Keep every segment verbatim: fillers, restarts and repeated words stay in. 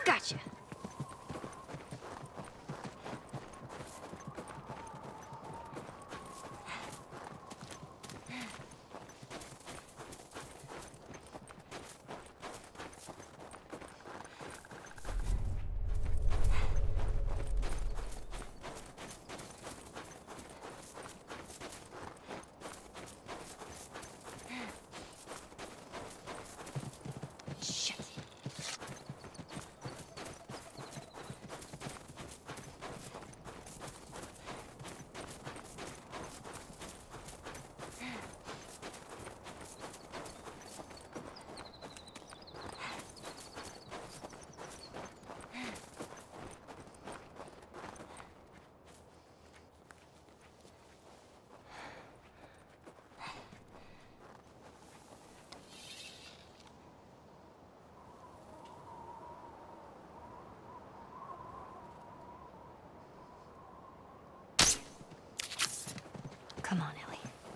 Gotcha. Come on, Ellie.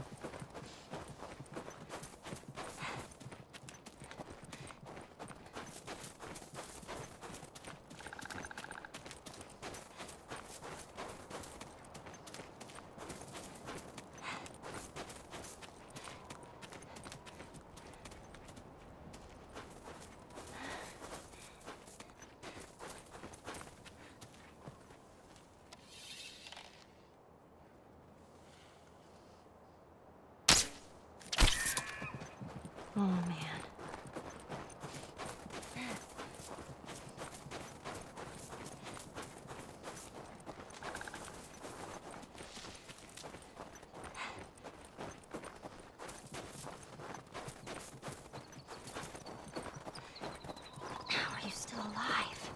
Oh, man. How are you still alive?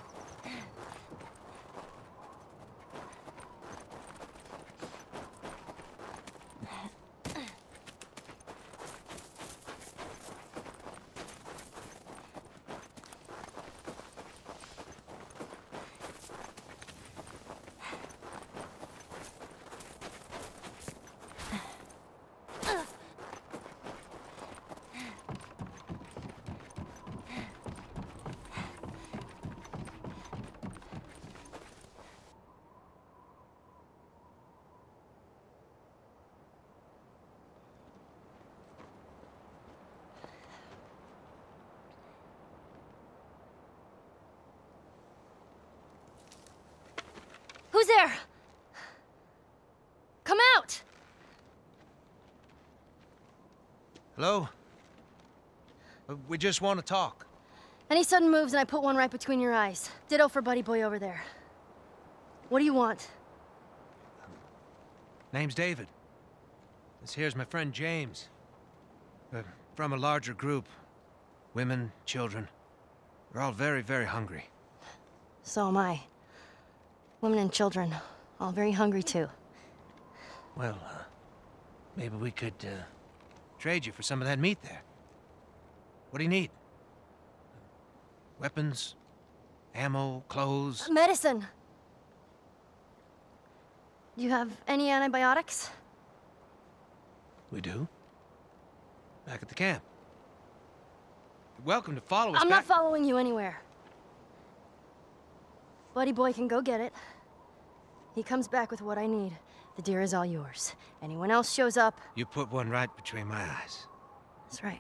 Who's there? Come out! Hello? Uh, We just want to talk. Any sudden moves and I put one right between your eyes. Ditto for buddy boy over there. What do you want? Name's David. This here's my friend James. We're from a larger group. Women, children. We're all very, very hungry. So am I. Women and children, all very hungry too. Well, uh, maybe we could, uh, trade you for some of that meat there. What do you need? Weapons? Ammo? Clothes? Medicine! Do you have any antibiotics? We do. Back at the camp. You're welcome to follow us I'm back- not following you anywhere. Buddy boy can go get it. He comes back with what I need. The deer is all yours. Anyone else shows up... You put one right between my eyes. That's right.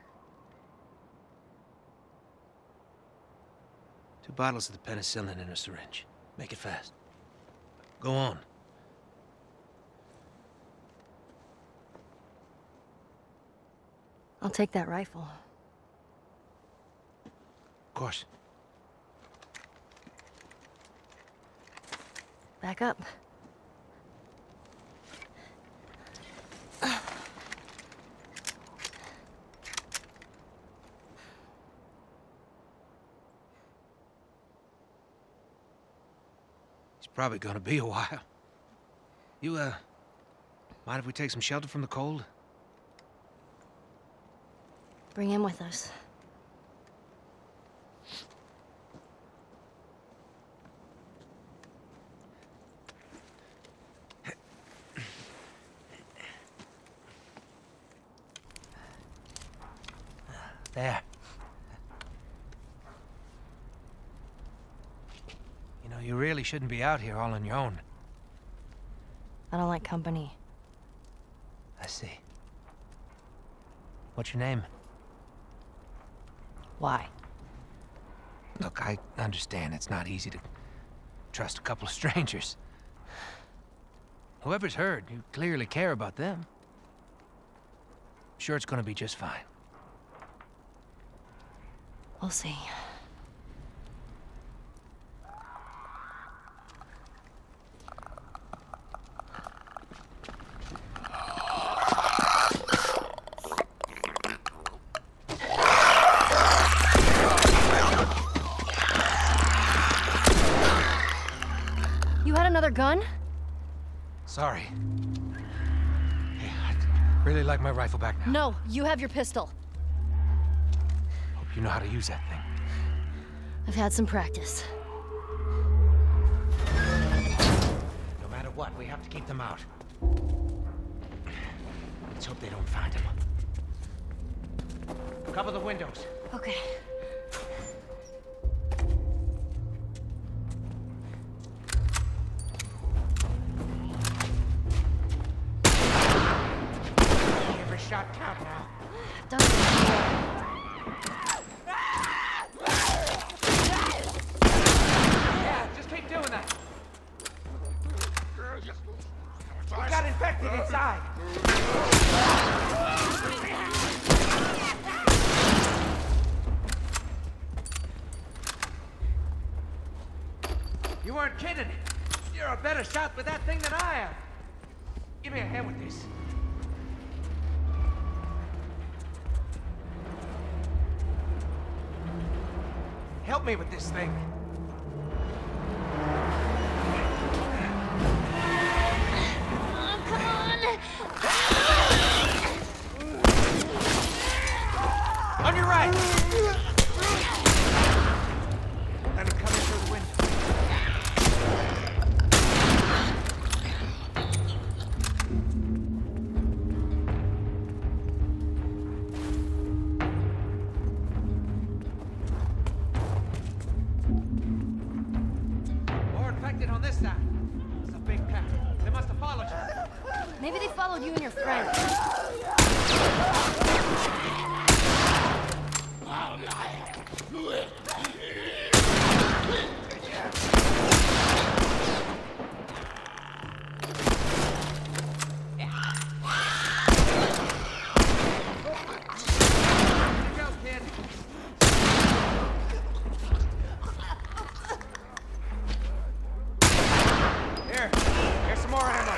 Two bottles of the penicillin in a syringe. Make it fast. Go on. I'll take that rifle. Of course. Back up. It's probably gonna be a while. You, uh, mind if we take some shelter from the cold? Bring him with us. There. You really shouldn't be out here all on your own. I don't like company. I see. What's your name? Why? Look, I understand it's not easy to trust a couple of strangers. Whoever's hurt, you clearly care about them. I'm sure it's gonna be just fine. We'll see. You had another gun? Sorry. Hey, I'd really like my rifle back now. No, you have your pistol. Hope you know how to use that thing. I've had some practice. No matter what, we have to keep them out. Let's hope they don't find him. Cover the windows. Okay. Every shot count now. Doesn't Yeah, just keep doing that. We got infected inside. You weren't kidding. You're a better shot with that thing than I am. Give me a hand with this. Help me with this thing. Oh, come on! On your right! Let him come in through the window. More infected on this side. It's a big pack. They must have followed you. Maybe they followed you and your friend. Here you go, kid. Here. Here's some more ammo.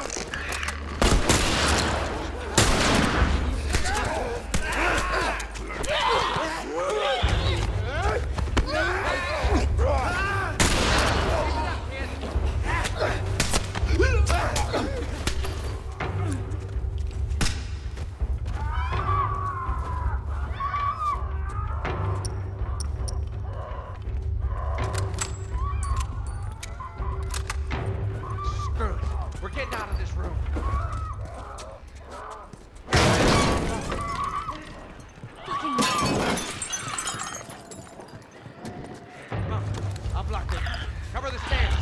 Screw it. We're getting out of this room. Fucking Come on. I'll block it. Cover the stairs.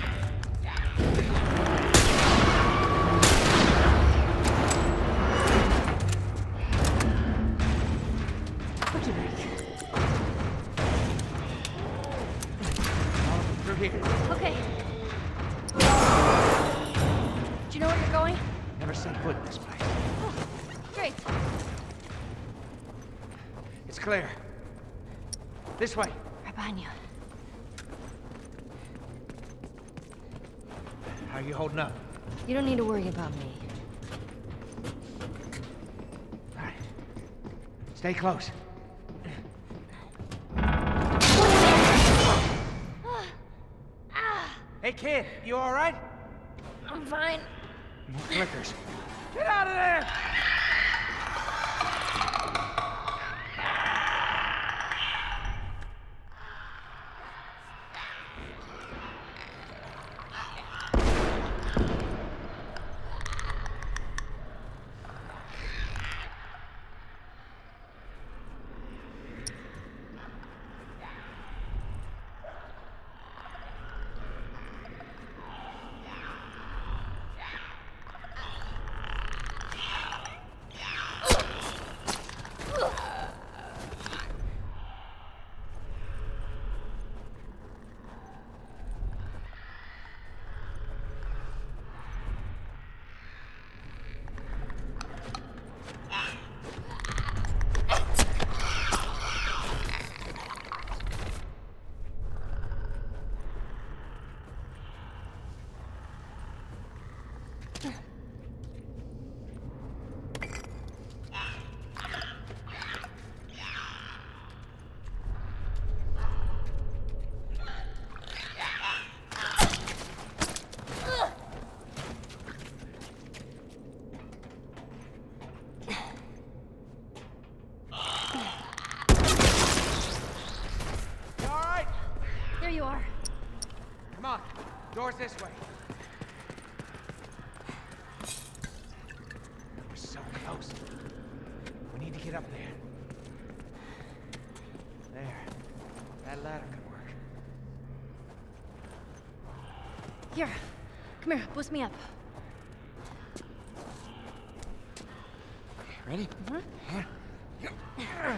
fucking Rick. All of them through here. Okay. Do you know where you're going? Never set foot in this place. Oh, great. It's clear. This way. Right behind you. How are you holding up? You don't need to worry about me. All right. Stay close. Hey, kid. You all right? I'm fine. More clickers. Get out of there! There you are. Come on. Door's this way. We're so close. We need to get up there. There. That ladder could work. Here. Come here. Boost me up. Ready? Mm-hmm. Here.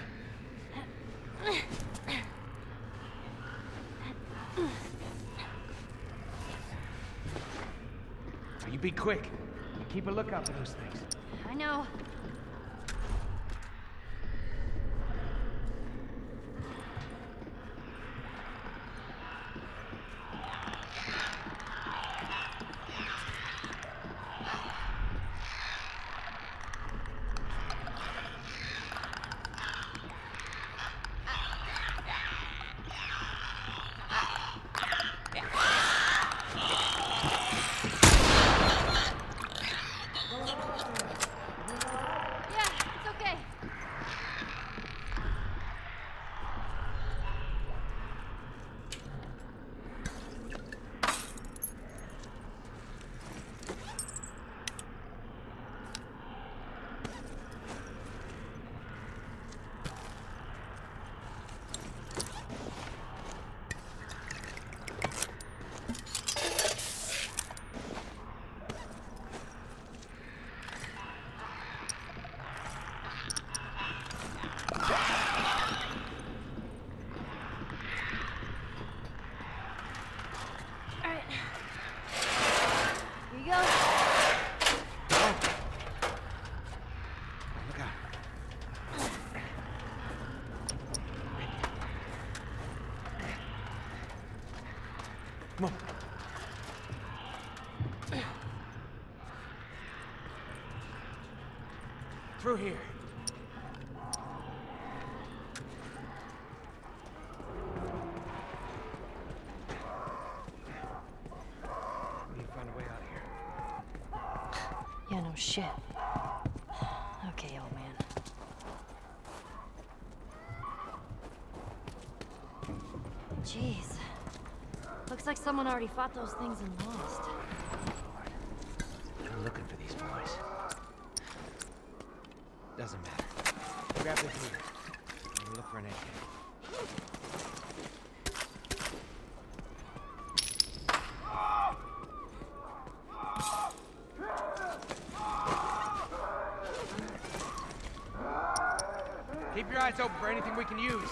You be quick. Keep a lookout for those things. I know. Come on. Through here. We need to find a way out of here. Yeah, no shit. Okay, old man. Jeez. Looks like someone already fought those things and lost. I'm looking for these boys. Doesn't matter. Grab this here. And look for an egg. Keep your eyes open for anything we can use.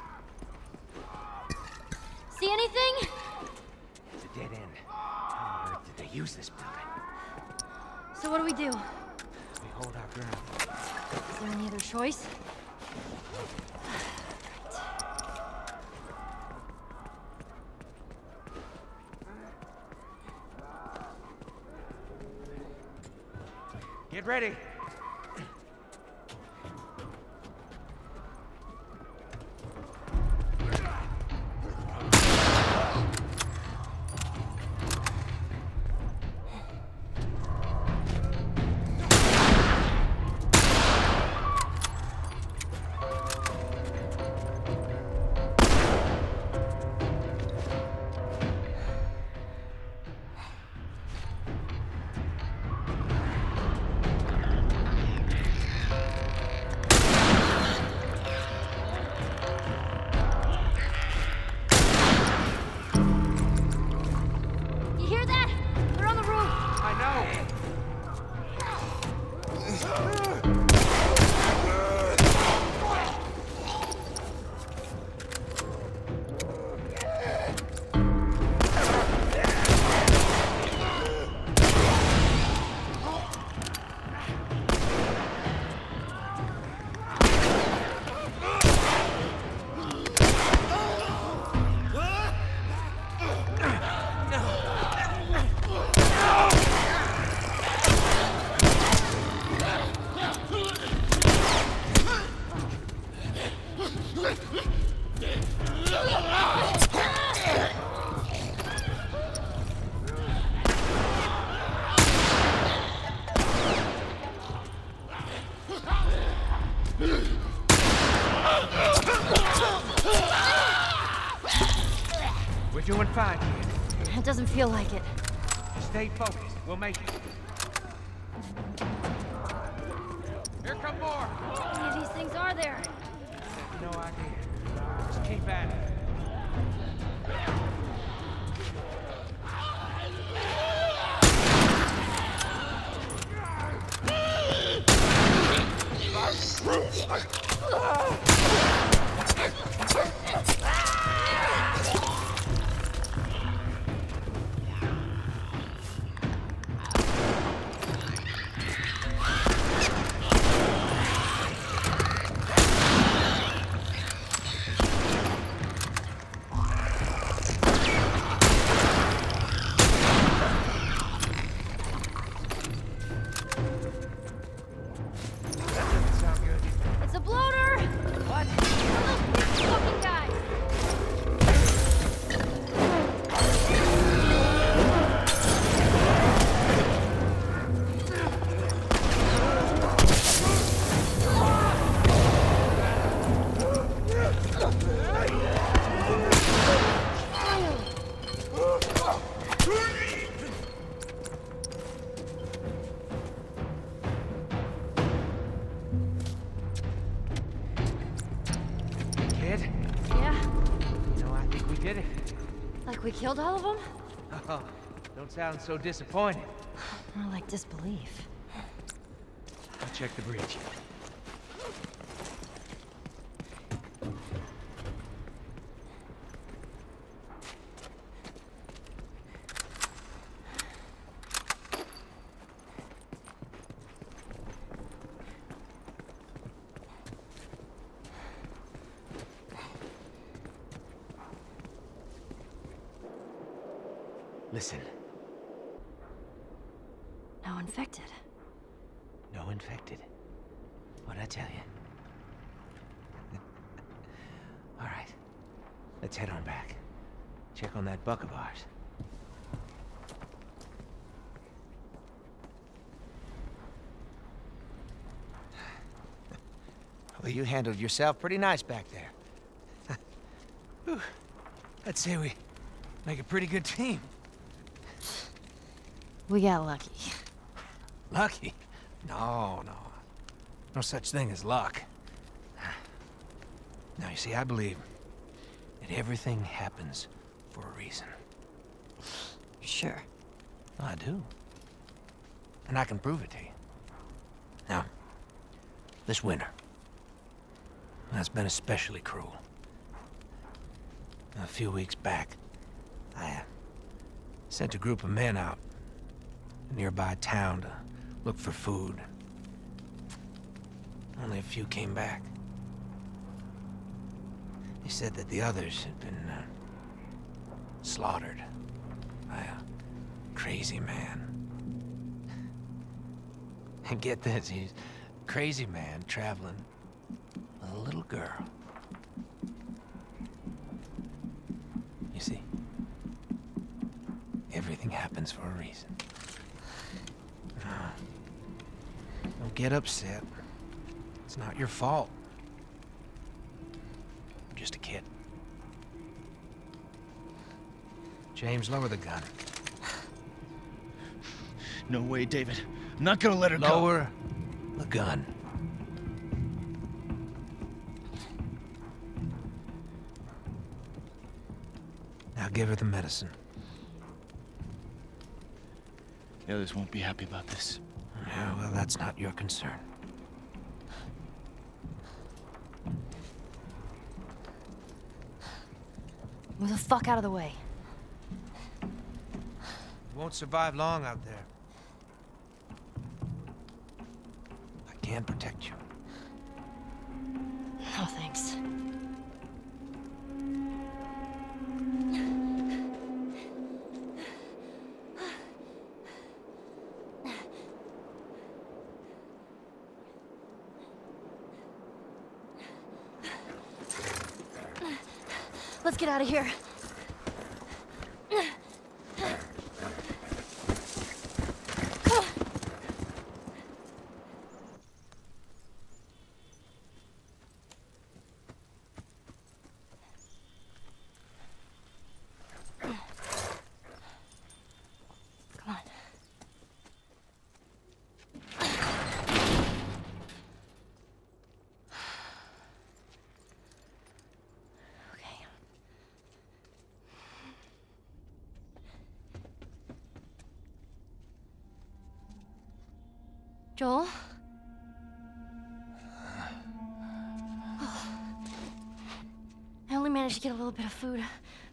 See anything? It's a dead end. How on earth did they use this building? So what do we do? We hold our ground. Is there any other choice? Get ready. doing fine, kid. It doesn't feel like it. Stay focused. We'll make it. Here come more! How many of these things are there? I have no idea. Just keep at it. It's a bloater! What? One of those big fucking guys! Kid? Yeah? You know, I think we did it. Like we killed all of them? Oh, don't sound so disappointed. More like disbelief. I'll check the bridge. Listen, No infected. no infected. What'd I tell you? All right, let's head on back. Check on that buck of ours. Well, you handled yourself pretty nice back there. Whew. I'd say we make a pretty good team. We got lucky. Lucky? No, no. No such thing as luck. Now, you see, I believe that everything happens for a reason. Sure. I do. And I can prove it to you. Now, this winter, that's been especially cruel. A few weeks back, I uh, sent a group of men out to a nearby town to look for food. Only a few came back. They said that the others had been uh, slaughtered by a crazy man. And get this, he's a crazy man traveling with a little girl. You see, everything happens for a reason. Don't get upset. It's not your fault. You're just a kid. James, lower the gun. No way, David. I'm not gonna let her go. Lower the gun. Now give her the medicine. The others won't be happy about this. Yeah, well, that's not your concern. Move the fuck out of the way. You won't survive long out there. I can protect you. Oh, thanks. Let's get out of here. Joel? I only managed to get a little bit of food.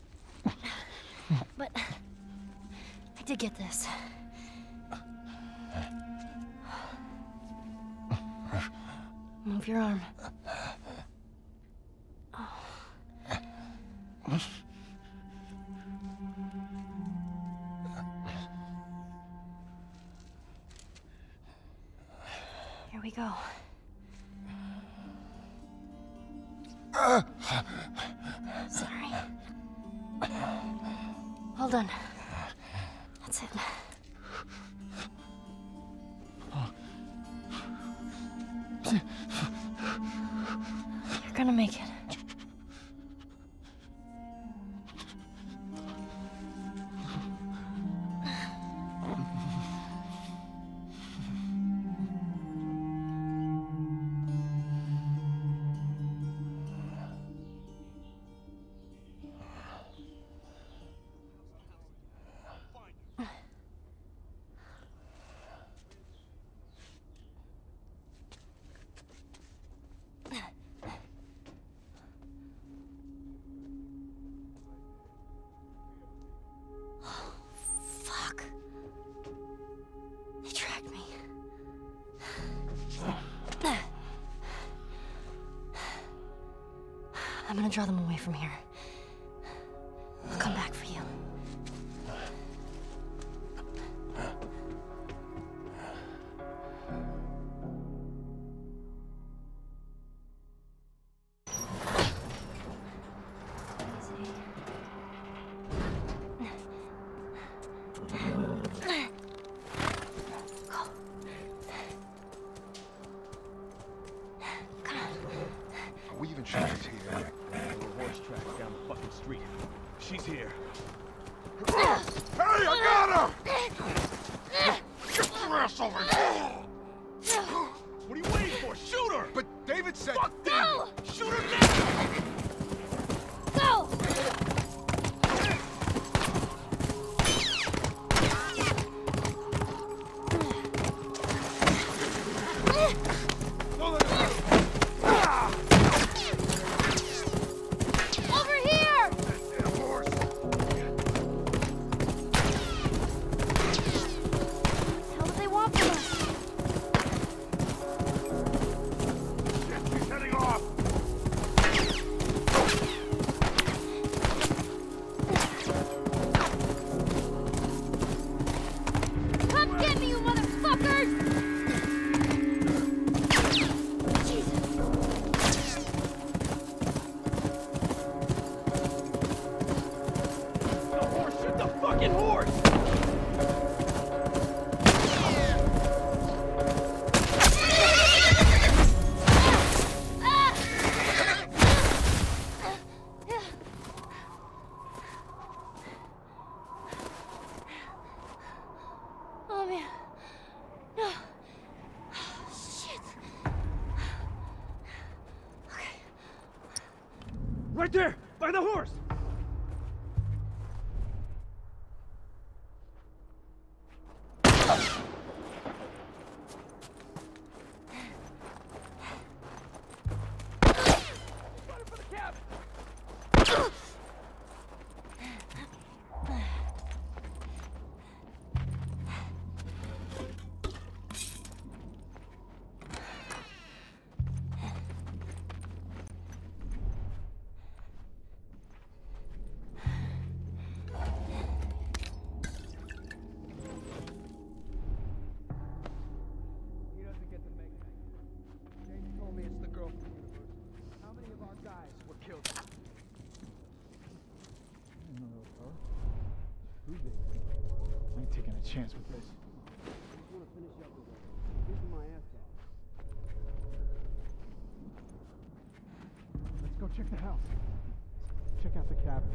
But I did get this. Move your arm. Oh. Here we go. Sorry. Hold on. That's it. You're gonna make it. I'm gonna draw them away from here. I'll come back for you. We even sure she's here. There were horse tracks down the fucking street. She's here. Hey, I got her! Get your ass over here! What are you waiting for? Shoot her! But David said... Fuck David! Shoot her now! Go! Right there! By the horse! I ain't taking a chance with this. I want to finish up with it. Here's my ass off. Let's go check the house. Check out the cabin.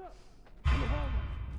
up! In the hallway.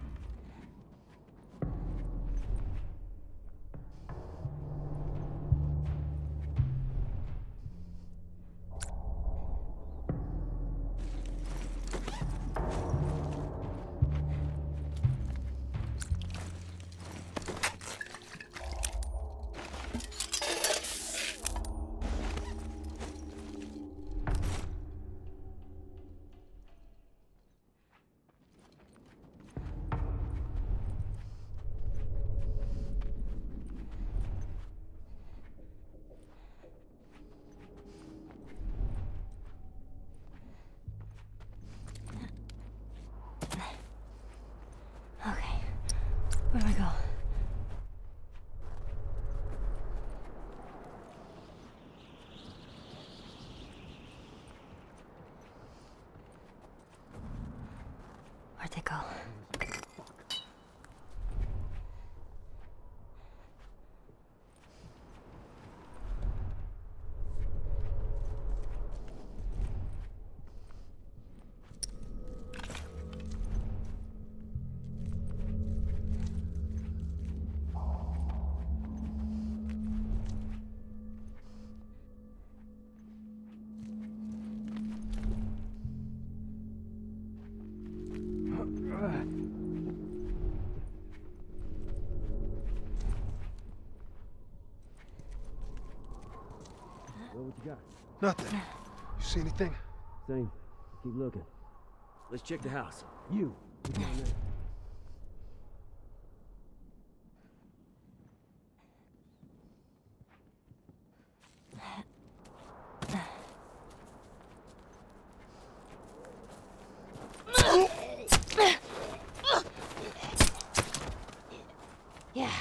Okay, where do I go? Where'd they go? Well, what you got? Nothing. You see anything? Same. Keep looking. Let's check the house. You. Get down there. Yeah.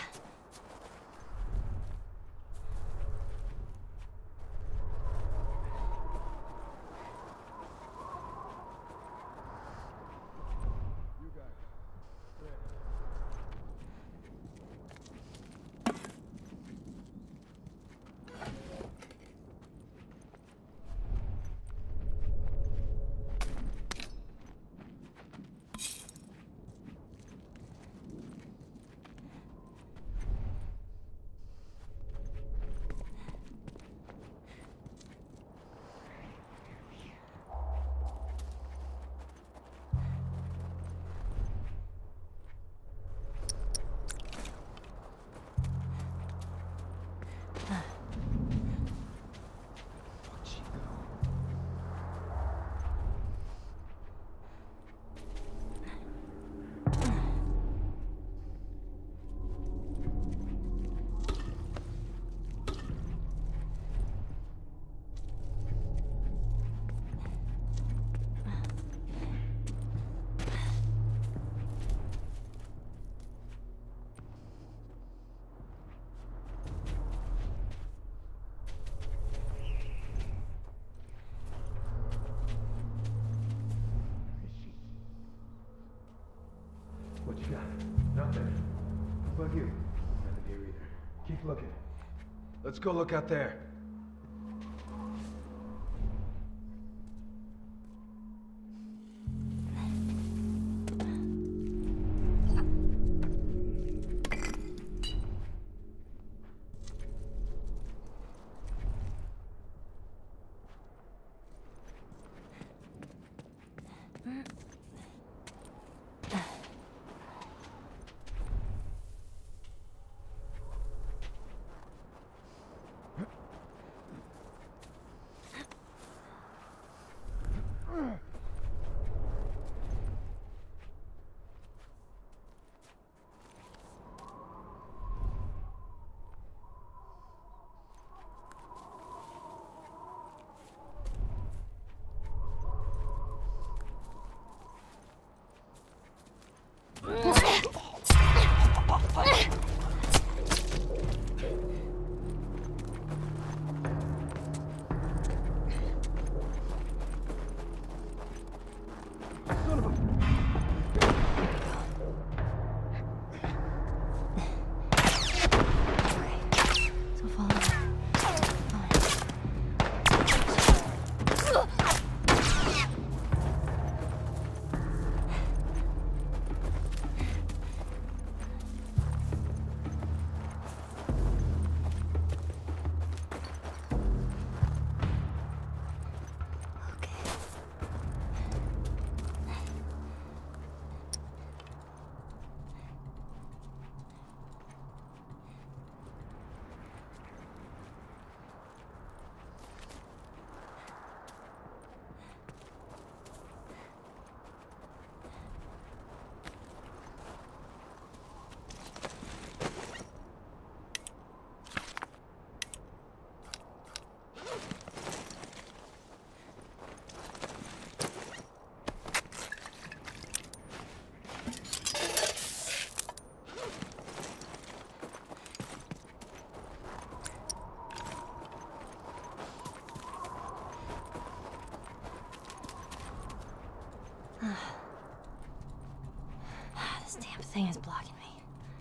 What you got? Nothing. How about you? Nothing here either. Keep looking. Let's go look out there. This damn thing is blocking me.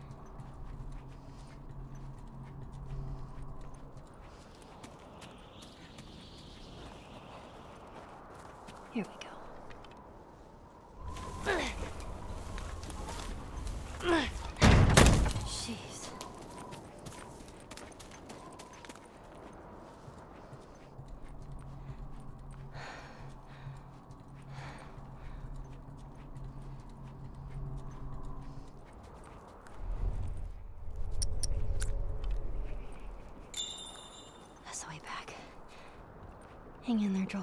Here we go. Jeez. That's the way back. Hang in there, Joel.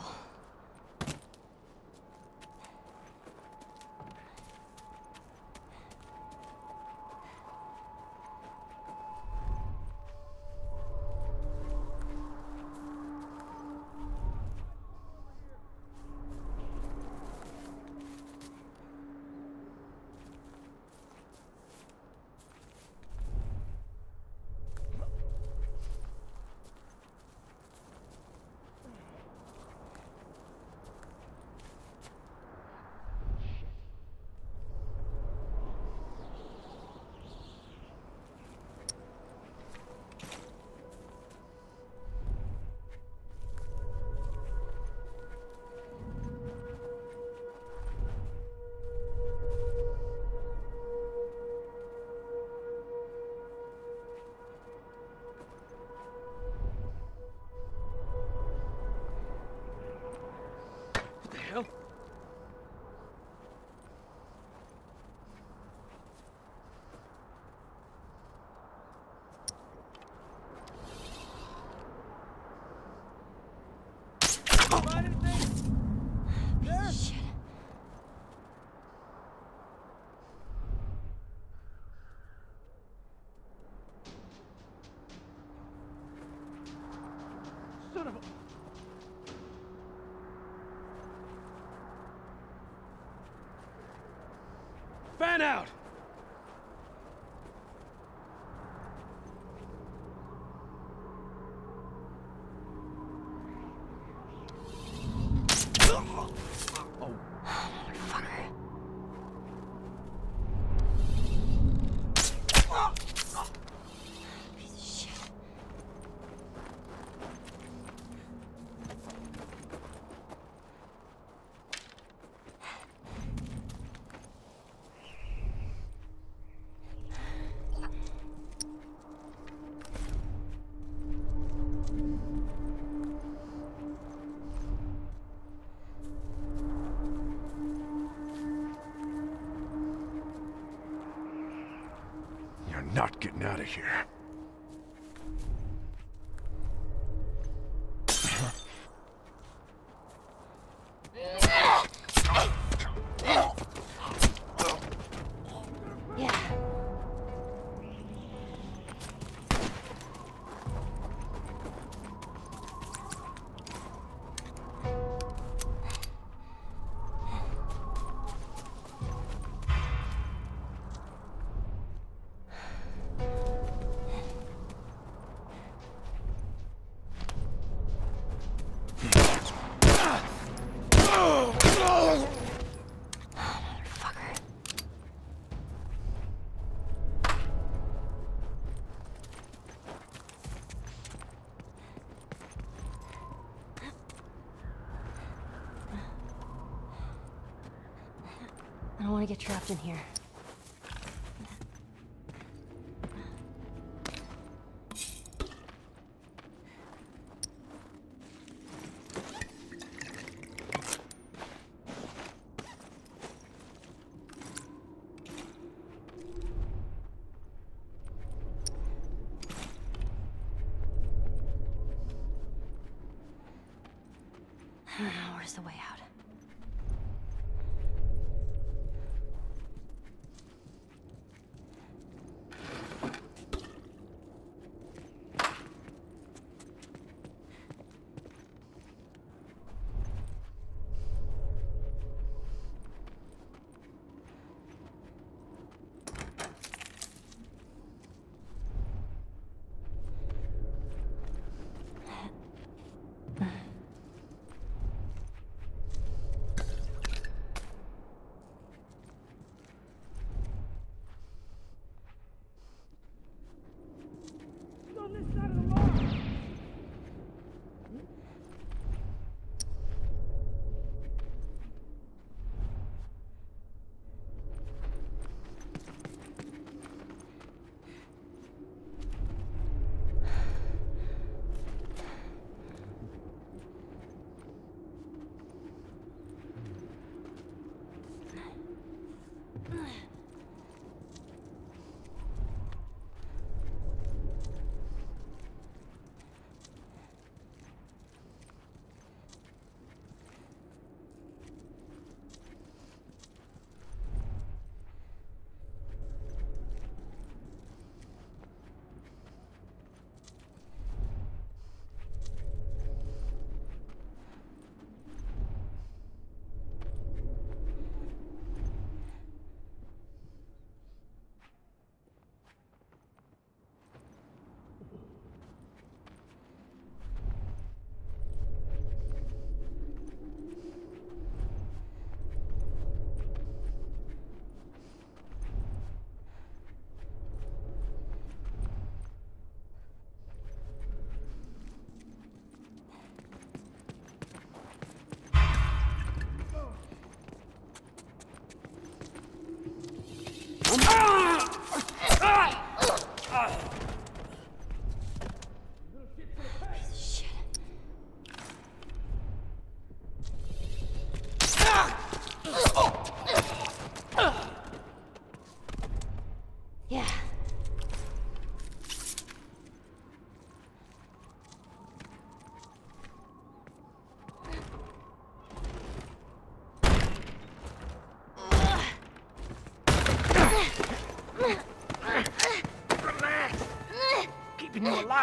Son of a... Fan out! Not getting out of here. Yeah. I don't want to get trapped in here. Where's the way out?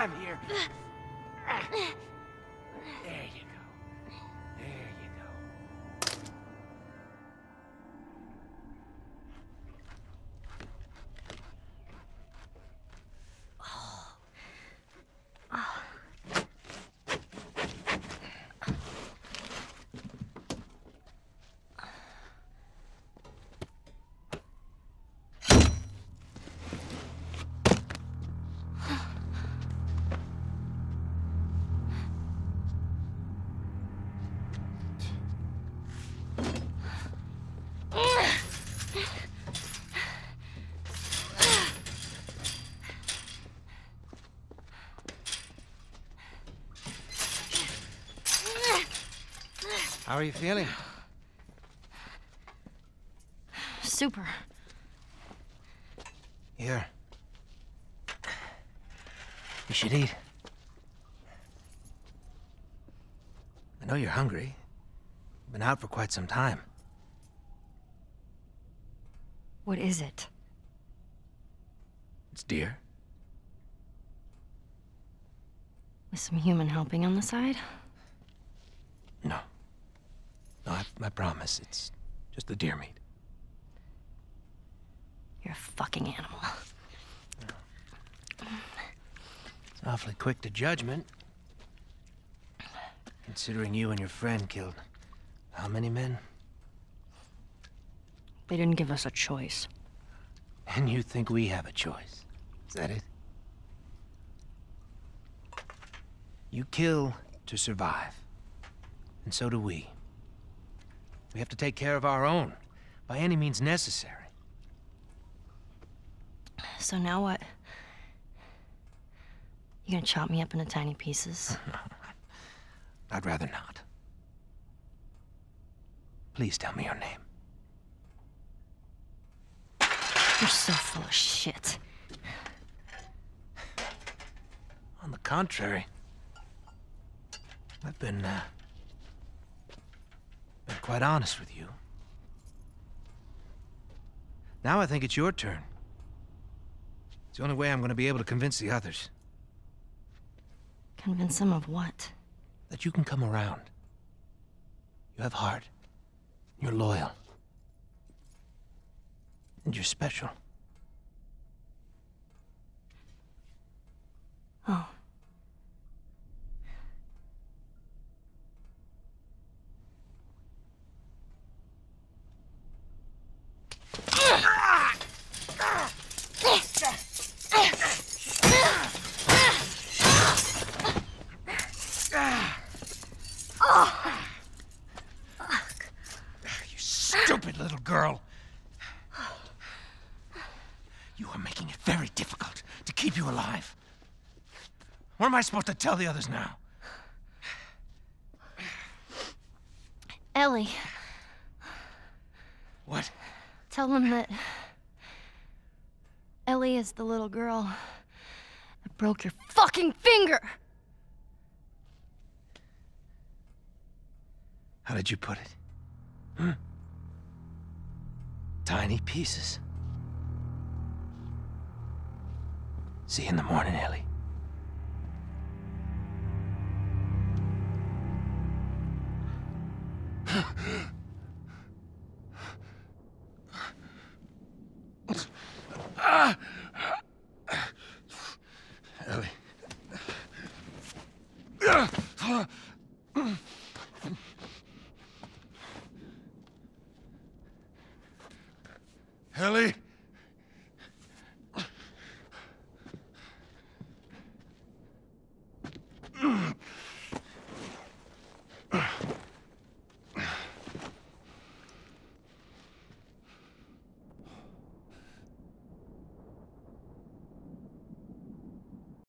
alive here. There you go. There you go. How are you feeling? Super. Here. You should eat. I know you're hungry. You've been out for quite some time. What is it? It's deer. With some human helping on the side? No. No, I, I promise. It's just the deer meat. You're a fucking animal. It's awfully quick to judgment. Considering you and your friend killed how many men? They didn't give us a choice. And you think we have a choice? Is that it? You kill to survive. And so do we. We have to take care of our own, by any means necessary. So now what? You gonna chop me up into tiny pieces? I'd rather not. Please tell me your name. You're so full of shit. On the contrary, I've been, uh, been quite honest with you. Now I think it's your turn. It's the only way I'm going to be able to convince the others. Convince them of what? That you can come around. You have heart. You're loyal. And you're special. Oh. You stupid little girl. You are making it very difficult to keep you alive. What am I supposed to tell the others now? Ellie. What? Tell them that Ellie is the little girl that broke your fucking finger! How did you put it? Hmm? Tiny pieces. See you in the morning, Ellie. Ellie. Ellie?